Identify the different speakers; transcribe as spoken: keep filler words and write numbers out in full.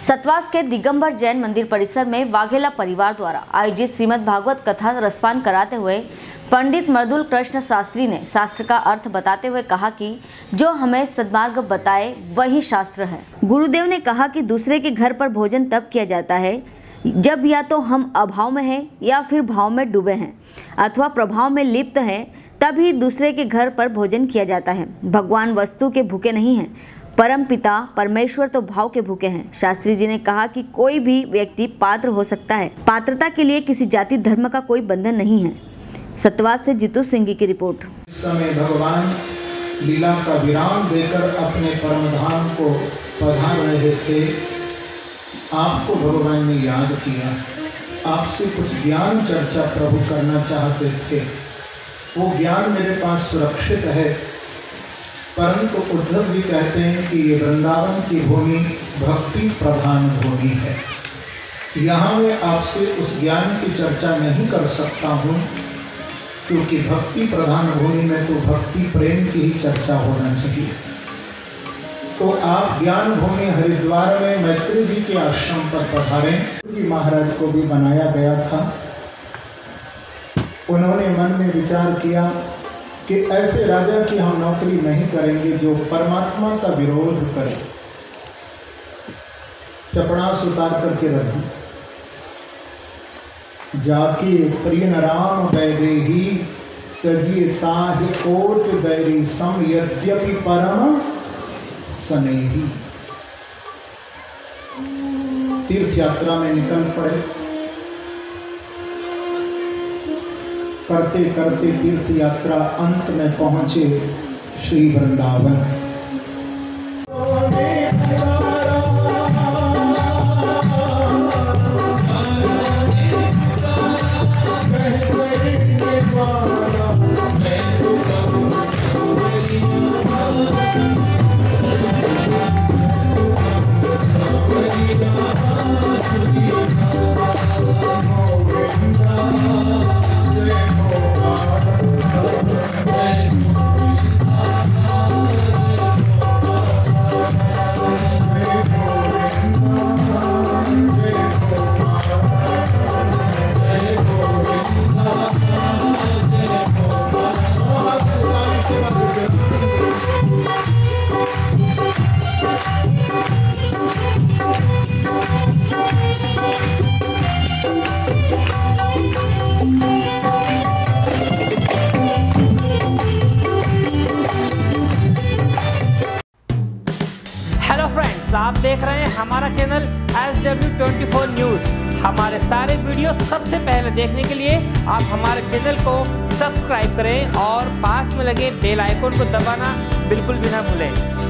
Speaker 1: सतवास के दिगंबर जैन मंदिर परिसर में वाघेला परिवार द्वारा आयोजित श्रीमद् भागवत कथा रसपान कराते हुए पंडित मृदुल कृष्ण शास्त्री ने शास्त्र का अर्थ बताते हुए कहा कि जो हमें सद्मार्ग बताए वही शास्त्र है। गुरुदेव ने कहा कि दूसरे के घर पर भोजन तब किया जाता है जब या तो हम अभाव में हैं या फिर भाव में डूबे हैं अथवा प्रभाव में लिप्त हैं, तभी दूसरे के घर पर भोजन किया जाता है। भगवान वस्तु के भूखे नहीं हैं, परम पिता परमेश्वर तो भाव के भूखे हैं। शास्त्री जी ने कहा कि कोई भी व्यक्ति पात्र हो सकता है, पात्रता के लिए किसी जाति धर्म का कोई बंधन नहीं है। सतवास से जीतू सिंह की रिपोर्ट।
Speaker 2: इस समय भगवान लीला का विराम देकर अपने परम धाम को पधार रहे थे। आपको भगवान ने याद किया, आपसे कुछ ज्ञान चर्चा प्रभु करना चाहते थे। वो ज्ञान मेरे पास सुरक्षित है, परंतु उद्धव जी कहते हैं कि ये वृंदावन की भूमि भक्ति प्रधान भूमि है। यहाँ मैं आपसे उस ज्ञान की चर्चा नहीं कर सकता हूँ, क्योंकि भक्ति प्रधान भूमि में तो भक्ति प्रेम की ही चर्चा होना चाहिए। तो आप ज्ञान भूमि हरिद्वार में मैत्री जी के आश्रम पर पधारें। जी महाराज को भी बनाया गया था। उन्होंने मन में विचार किया कि ऐसे राजा की हम नौकरी नहीं करेंगे जो परमात्मा का विरोध करे, चपड़ास उतार करके रख दी। जाके प्रिय राम वैदेही तजिए ताहि कोट बैरी सम यद्यपि परम सनेही। तीर्थ यात्रा में निकल पड़े। करते करते तीर्थ यात्रा अंत में पहुंचे श्री वृंदावन।
Speaker 3: आप देख रहे हैं हमारा channel S W twenty four news. हमारे सारे वीडियो सबसे पहले देखने के लिए आप हमारे चैनल को सब्सक्राइब करें और पास में लगे बेल आइकन को दबाना बिल्कुल भी ना भूलें।